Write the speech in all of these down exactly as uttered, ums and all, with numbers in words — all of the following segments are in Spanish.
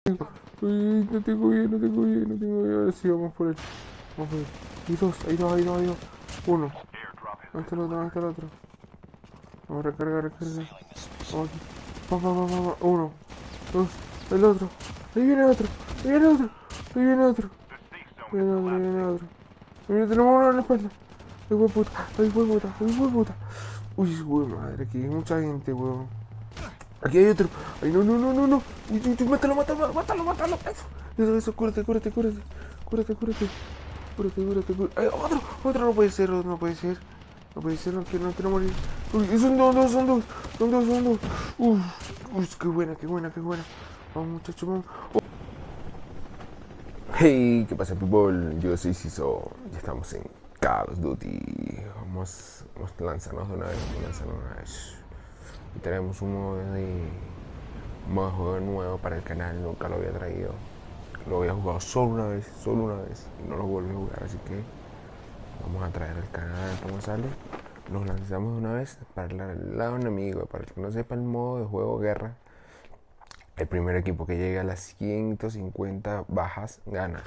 Uy, no tengo bien, no tengo bien, no tengo bien. Ahora sí, vamos por él. Vamos por él. Hay dos, hay dos, hay dos, hay dos. Uno. Ahí está el otro, ahí está el otro. Vamos a recargar, recargar. Vamos aquí. Vamos, vamos, vamos. Uno, dos, el otro. Ahí viene otro, ahí viene otro, ahí viene otro. Ahí viene otro, ahí viene otro. Ahí viene, tenemos uno en la espalda. Ay, huevo puta, ay, huevo puta, ay, huevo puta. Uy, huevo madre, aquí hay mucha gente, huevo. Aquí hay otro. Ay, no, no, no, no, no. Uy, uy, uy, mátalo, mátalo, mátalo, mátalo. Eso, eso, eso, cúrate, cúrate, cúrate. Cúrate, cúrate. Cúrate, cúrate, cúrate. Ay, otro, otro, no puede ser, no puede ser. No puede ser, no quiero, no quiero morir. Uy, son dos, dos, son dos. Son dos, son dos. Uf, uy, qué buena, qué buena, qué buena. Vamos, muchachos, vamos. Oh. Hey, ¿qué pasa, people? Yo soy Ciso. Ya estamos en Call of Duty. Vamos, vamos a lanzarnos de una vez, vamos a lanzarnos de una vez. Y tenemos un modo de un modo de juego nuevo para el canal, nunca lo había traído. Lo había jugado solo una vez, solo una vez, y no lo volví a jugar, así que vamos a traer al canal cómo sale. Nos lanzamos de una vez para el lado enemigo. Para el que no sepa el modo de juego guerra, el primer equipo que llegue a las ciento cincuenta bajas gana.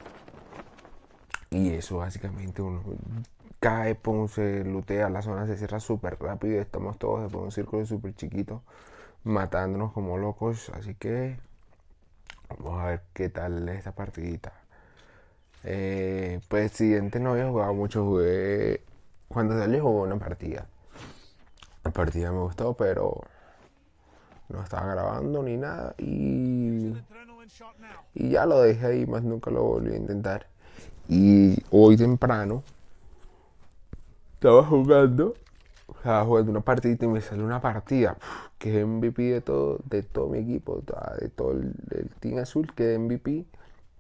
Y eso básicamente uno cae, pum, se lootea, la zona se cierra súper rápido y estamos todos después de un círculo súper chiquito matándonos como locos. Así que vamos a ver qué tal esta partidita. Eh, pues siguiente no había jugado mucho, jugué cuando salió jugué una partida. La partida me gustó, pero no estaba grabando ni nada y, y ya lo dejé ahí, más nunca lo volví a intentar. Y hoy temprano estaba jugando, estaba jugando una partida y me salió una partida pf, que es M V P de todo, de todo mi equipo, de todo el, el Team Azul, que es M V P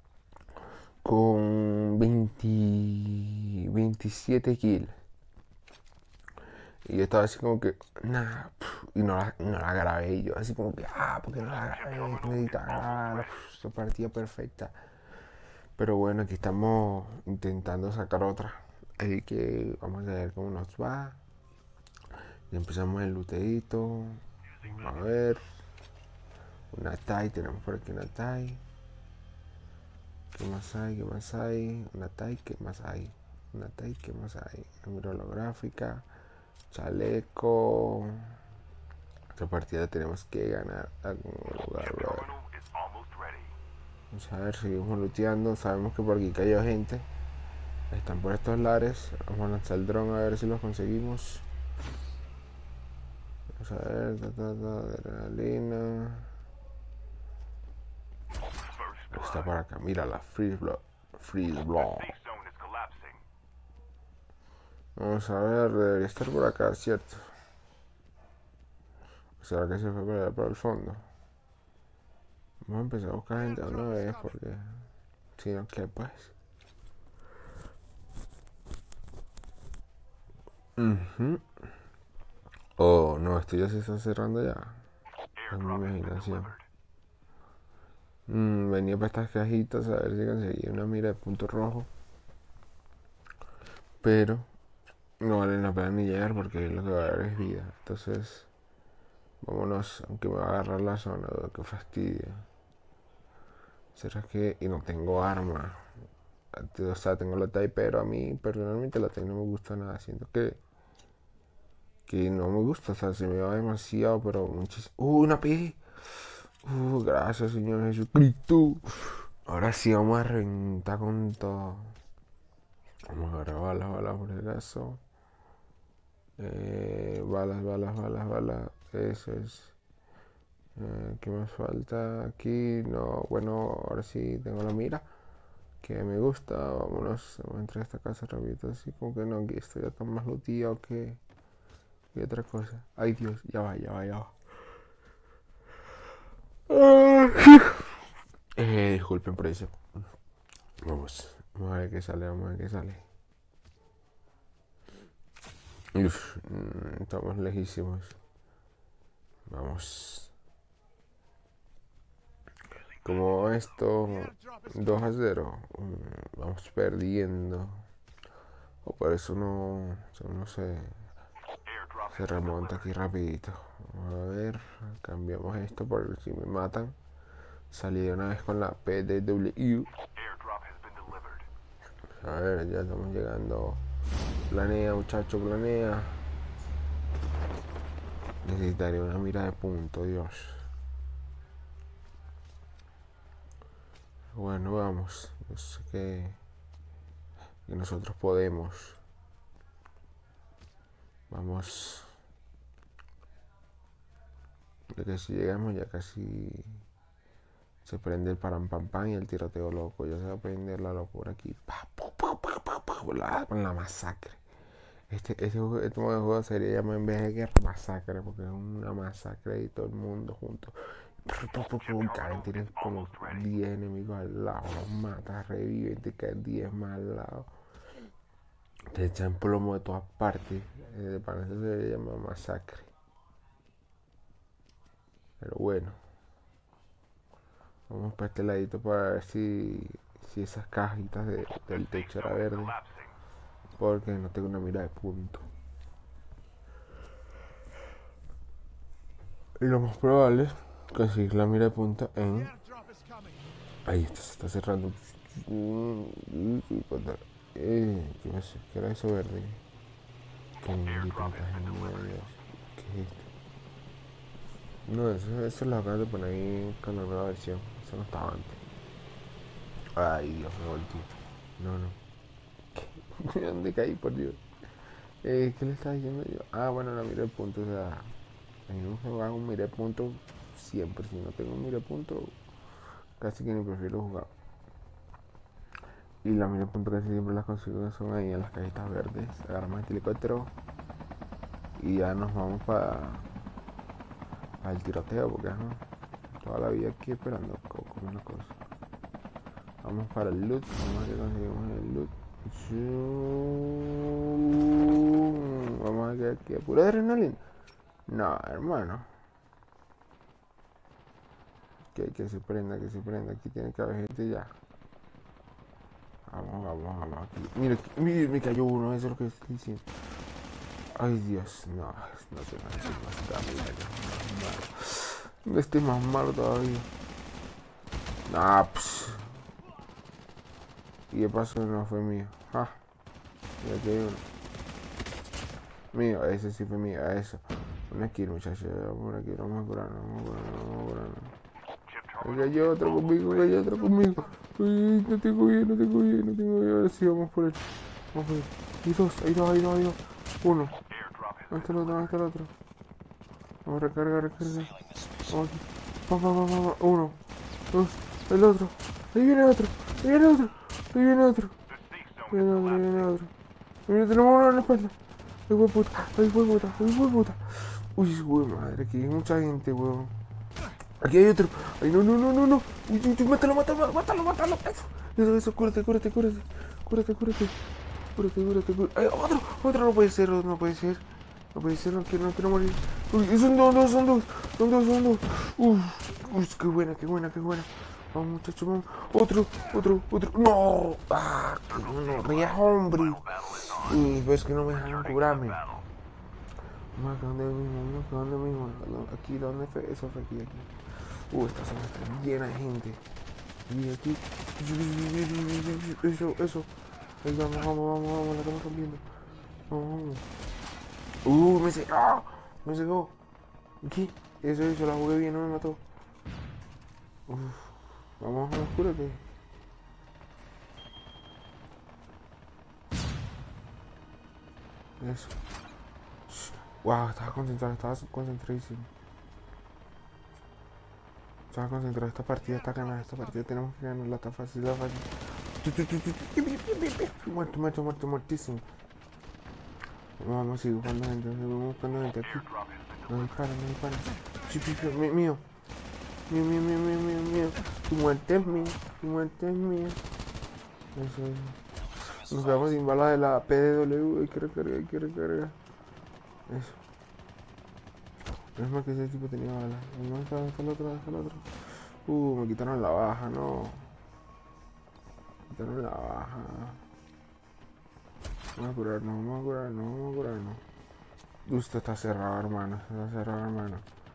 con veinte, veintisiete kills. Y yo estaba así como que, nada, y no la, no la grabé. Y yo así como que, ah, ¿por qué no la grabé? Necesitaba grabarla, esa partida perfecta. Pero bueno, aquí estamos intentando sacar otra. Así que vamos a ver cómo nos va. Ya empezamos el luteadito. A ver. Una T A I, tenemos por aquí una T A I. ¿Qué más hay? ¿Qué más hay? Una T A I, ¿qué más hay? Una T A I, ¿qué más hay? Mira holográfica. Chaleco. Esta partida tenemos que ganar algún lugar, bro. Vamos a ver, seguimos looteando. Sabemos que por aquí cayó gente. Están por estos lares. Vamos a lanzar el dron a ver si los conseguimos. Vamos a ver, ta, ta, ta, adrenalina. Está por acá, mira la freeze block. Freeze block. Vamos a ver, debería estar por acá, ¿cierto? ¿O será que se fue para allá, para el fondo? Vamos a empezar a buscar gente de una vez porque si no, ¿qué pues? Uh-huh. Oh, no, esto ya se está cerrando ya. Es mi imaginación. Mm, venía para estas cajitas a ver si conseguía una mira de punto rojo. Pero no vale la pena ni llegar porque lo que va a haber es vida. Entonces, vámonos, aunque me va a agarrar la zona, que fastidio. ¿Será que...? Y no tengo arma. O sea, tengo la T A I, pero a mí personalmente la T A I no me gusta nada. Siento que... Que no me gusta, o sea, se me va demasiado, pero muchísimo... ¡Uh, una P! ¡Uh, gracias, Señor Jesucristo! Ahora sí vamos a reventar con todo. Vamos a agarrar balas, balas por el caso. Eh, balas, balas, balas, balas. Eso es. Eh, ¿Qué más falta aquí? No, bueno, ahora sí tengo la mira. Que me gusta. Vámonos. Vamos a entrar a esta casa rapidito. Así como que no, aquí estoy acá más looteado que, que otra cosa. Ay, Dios, ya va, ya va, ya va. Eh, disculpen por eso. Vamos. Vamos a ver qué sale, vamos a ver qué sale. Uf, estamos lejísimos. Vamos. Como esto, dos a cero. Vamos perdiendo. O por eso no, no se, se remonta aquí rapidito. Vamos a ver, cambiamos esto por si me matan. Salí de una vez con la P D W. A ver, ya estamos llegando. Planea, muchacho, planea. Necesitaré una mira de punto, Dios. Bueno, vamos. Yo sé que, que nosotros podemos. Vamos. De que si llegamos ya casi se prende el param pam pam y el tiroteo loco. Ya se va a prender la locura aquí. Pa, pa, pa, pa, pa, pa, la, la masacre. Este, este, juego, este modo de juego sería llamado en vez de guerra masacre, porque es una masacre y todo el mundo junto. Caen, tienes como diez enemigos al lado, los matas, reviven, te caen diez más al lado. Te echan plomo de todas partes. Eh, para eso se llama masacre. Pero bueno. Vamos para este ladito para ver si, si esas cajitas de, del techo era verde. Porque no tengo una mira de punto. Y lo más probable es conseguir la mira de punta en... Ahí está, se está cerrando. Eh, ¿Qué va a ser? ¿Qué era eso verde? ¿Qué ¿Qué es esto? No, eso, eso lo acabas de poner ahí con la nueva versión. Eso no estaba antes. Ay, Dios, me volteé. No, no. ¿Qué? ¿Dónde caí, por Dios? Eh, ¿Qué le estaba diciendo yo? Ah, bueno, la mira de punto. O sea, a mí no me hago un mira de punto siempre. Si no tengo un mira de punto, casi que ni prefiero jugar. Y la mira de punto casi siempre las consigo son ahí en las cajitas verdes. Agarramos el helicóptero y ya nos vamos para pa el tiroteo, porque ¿no? Toda la vida aquí esperando como una cosa. Vamos para el loot, vamos a ver que conseguimos el loot. Vamos a ver aquí, pura adrenalina. No, hermano. Que, que se prenda, que se prenda. Aquí tiene que haber gente ya. Vamos, vamos, vamos. Aquí. Mira, aquí, mira, me cayó uno, eso es lo que estoy diciendo. Ay, Dios, no, no sé, no sé, no está no estoy más malo todavía. Nah, pss. Y de paso no fue mío. Ah, mira que hay uno. Mío, ese sí fue mío, eso. Una kill, muchachos, vamos aquí, vamos a curarnos, vamos a curarnos, vamos a curarnos. Hay otro conmigo, hay otro conmigo. Uy, no tengo bien, no tengo bien, no tengo bien. Ahora sí, vamos por él. Vamos por él. Hay dos, hay dos, hay dos, hay dos. Uno. Ahí está el otro, ahí está el otro. Vamos a recargar, recargar. Vamos aquí. Vamos, vamos, vamos. Uno, dos, el otro. Ahí viene otro, ahí viene otro, ahí viene otro. Ahí viene otro, ahí viene otro. Ahí viene, tenemos uno en la espalda. Ay, huevo puta, ay, huevo puta, ay, huevo puta. Uy, huevo madre, aquí hay mucha gente, huevo. Aquí hay otro. Ay, no, no, no, no, no. Uy, uy, uy, mátalo, mátalo, mátalo, mátalo. Eso, eso, eso, cúrate, cúrate, cúrate. Cúrate, cúrate. Cúrate, cúrate, cúrate. Ay, otro, otro, no puede ser, no puede ser. No puede ser, no quiero, no quiero morir. Uy, son dos, dos, son dos. Son dos, son dos. Uf, uy, qué buena, qué buena, qué buena. Vamos, muchachos, vamos. Otro, otro, otro. No. Ah, qué bueno, ría, hombre. Uy, ves que no me dejan curarme. Vamos acá donde mismo, vamos acá donde mismo. Aquí, ¿dónde fue? Eso fue aquí, aquí. Uh, esta zona está llena de gente. Y aquí. Eso, eso. Ahí vamos, vamos, vamos, vamos, la estamos rompiendo. Vamos, vamos. Uh, me cegó. ¡Ah! Me cegó. ¿Qué? Eso, eso, la jugué bien, no me mató. Uf. Vamos, vamos, cúrate. Eso. Wow, estaba concentrado, estaba concentradísimo. Estaba concentrado, esta partida está ganada, esta partida tenemos que ganarla, está fácil, está fácil. Muerto, muerto, muerto, muertísimo. Vamos a seguir buscando gente, vamos buscando gente aquí. No disparan, no disparan. Mío, mío, mío, mío, mío, mío, mío, mío. Tu muerte es mía, tu muerte es mía. Eso, eso. Nos quedamos sin balas de la P D W, hay que recargar, hay que recargar. Eso. No es más que ese tipo tenía balas. No, está, está el otro, está el otro. Uh, me quitaron la baja, no. Me quitaron la baja. Vamos a curarnos, vamos a curarnos, vamos a curarnos. Esto está cerrado, hermano. Está cerrado, hermano.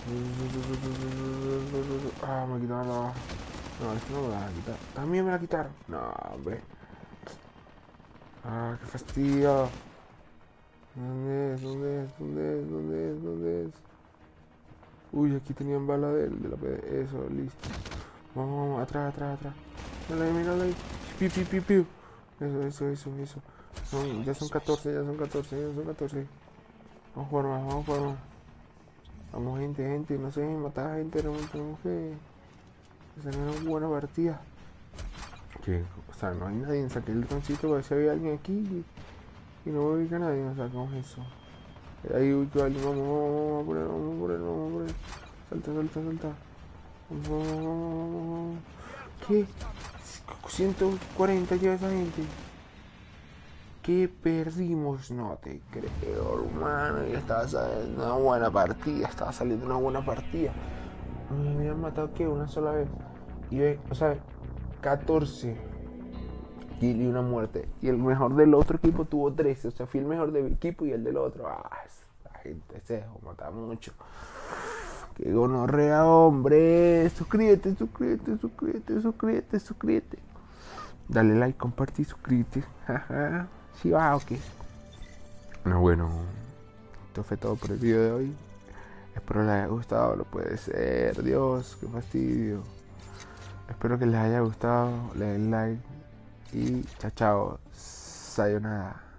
Ah, me quitaron la baja. No, esto no me la van a quitar. También me la quitaron. No, hombre. Ah, qué fastidio. ¿Dónde es? ¿Dónde es? ¿Dónde es? ¿Dónde es? ¿Dónde es? Uy, aquí tenían bala de, de la P D. Eso, listo. Vamos, vamos, atrás, atrás, atrás. Mírala ahí, mírala ahí. Piu, piu, piu, piu. Eso, eso, eso, eso. Son, ya son catorce, ya son catorce, ya son catorce. Vamos a jugar más, vamos a jugar más. Vamos, gente, gente, no se dejen matar, gente, no tenemos que hacer una buena partida. Que, o sea, no hay nadie, saqué el troncito para ver si había alguien aquí y, y no veo que nadie, o sea, ¿cómo es eso? Ahí ubico a alguien, vamos, vamos, vamos a poner, vamos a poner, vamos a poner. Salta, salta, salta. Vamos, vamos, vamos, vamos. ¿Qué? ciento cuarenta lleva esa gente. ¿Qué perdimos? No te creo, hermano. Ya estaba saliendo una buena partida. Estaba saliendo una buena partida. Me habían matado, ¿qué? Una sola vez. Y ve, o sea, catorce kill y una muerte. Y el mejor del otro equipo tuvo trece. O sea, fui el mejor de mi equipo y el del otro. Ah, la gente se dejó matar mucho. ¡Qué gonorrea, hombre! Suscríbete, suscríbete, suscríbete, suscríbete, suscríbete. Dale like, comparte y suscríbete. Jaja. ¿Sí va o qué? No, bueno. Esto fue todo por el video de hoy. Espero les haya gustado. No puede ser. Dios, qué fastidio. Espero que les haya gustado. Le den like. Y chao, chao. Sayonara.